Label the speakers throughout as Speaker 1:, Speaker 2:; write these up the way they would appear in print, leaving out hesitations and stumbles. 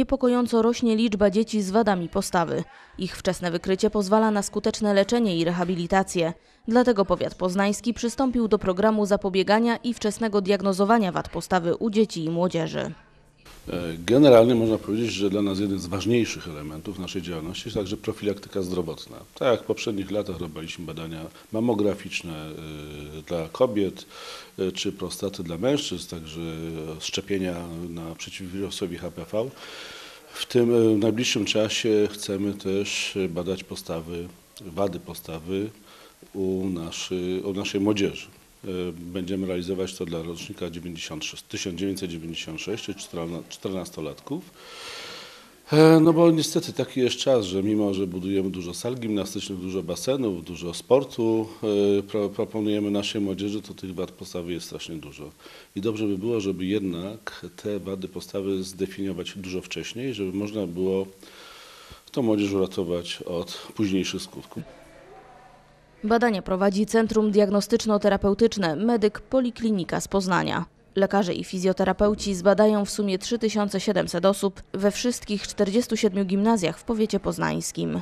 Speaker 1: Niepokojąco rośnie liczba dzieci z wadami postawy. Ich wczesne wykrycie pozwala na skuteczne leczenie i rehabilitację. Dlatego powiat poznański przystąpił do programu zapobiegania i wczesnego diagnozowania wad postawy u dzieci i młodzieży.
Speaker 2: Generalnie można powiedzieć, że dla nas jeden z ważniejszych elementów naszej działalności jest także profilaktyka zdrowotna. Tak jak w poprzednich latach robiliśmy badania mammograficzne dla kobiet czy prostaty dla mężczyzn, także szczepienia przeciw wirusowi HPV. W tym najbliższym czasie chcemy też badać wady postawy u naszej młodzieży. Będziemy realizować to dla rocznika 1996, czyli 14-latków. No bo niestety taki jest czas, że mimo, że budujemy dużo sal gimnastycznych, dużo basenów, dużo sportu, proponujemy naszej młodzieży, to tych wad postawy jest strasznie dużo. I dobrze by było, żeby jednak te wady postawy zdefiniować dużo wcześniej, żeby można było tą młodzież uratować od późniejszych skutków.
Speaker 1: Badania prowadzi Centrum Diagnostyczno-Terapeutyczne Medyk Poliklinika z Poznania. Lekarze i fizjoterapeuci zbadają w sumie 3700 osób we wszystkich 47 gimnazjach w powiecie poznańskim.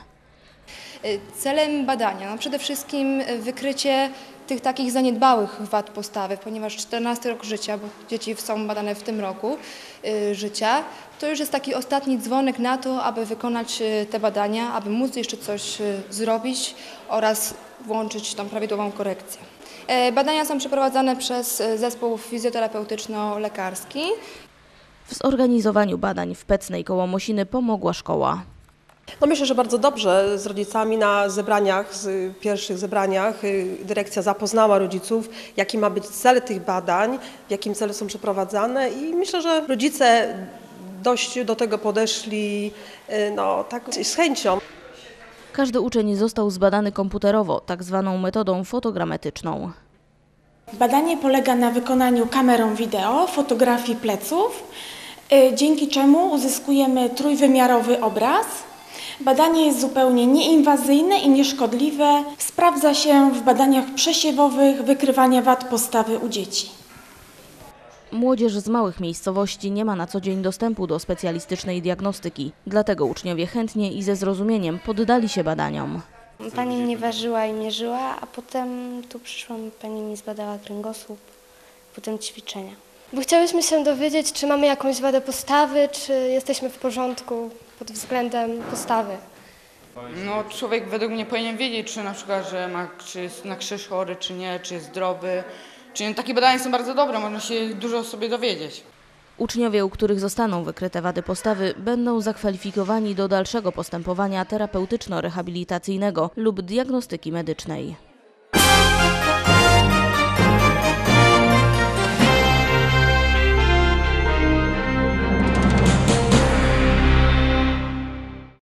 Speaker 3: Celem badania przede wszystkim wykrycie tych takich zaniedbałych wad postawy, ponieważ 14 rok życia, bo dzieci są badane w tym roku życia, to już jest taki ostatni dzwonek na to, aby wykonać te badania, aby móc jeszcze coś zrobić oraz włączyć tą prawidłową korekcję. Badania są przeprowadzane przez zespół fizjoterapeutyczno-lekarski.
Speaker 1: W zorganizowaniu badań w Pecnej koło Mosiny pomogła szkoła.
Speaker 4: No myślę, że bardzo dobrze z rodzicami na pierwszych zebraniach dyrekcja zapoznała rodziców, jaki ma być cel tych badań, w jakim celu są przeprowadzane i myślę, że rodzice dość do tego podeszli tak z chęcią.
Speaker 1: Każdy uczeń został zbadany komputerowo, tak zwaną metodą fotogrametyczną.
Speaker 5: Badanie polega na wykonaniu kamerą wideo fotografii pleców, dzięki czemu uzyskujemy trójwymiarowy obraz. Badanie jest zupełnie nieinwazyjne i nieszkodliwe. Sprawdza się w badaniach przesiewowych wykrywania wad postawy u dzieci.
Speaker 1: Młodzież z małych miejscowości nie ma na co dzień dostępu do specjalistycznej diagnostyki. Dlatego uczniowie chętnie i ze zrozumieniem poddali się badaniom.
Speaker 6: Pani mnie ważyła i mierzyła, a potem tu przyszłam, pani mi zbadała kręgosłup, potem ćwiczenia. Bo chciałyśmy się dowiedzieć, czy mamy jakąś wadę postawy, czy jesteśmy w porządku pod względem postawy.
Speaker 7: No, człowiek według mnie powinien wiedzieć, czy na przykład, czy jest na krzyż chory, czy nie, czy jest zdrowy. Czyli takie badania są bardzo dobre, można się dużo sobie dowiedzieć.
Speaker 1: Uczniowie, u których zostaną wykryte wady postawy, będą zakwalifikowani do dalszego postępowania terapeutyczno-rehabilitacyjnego lub diagnostyki medycznej.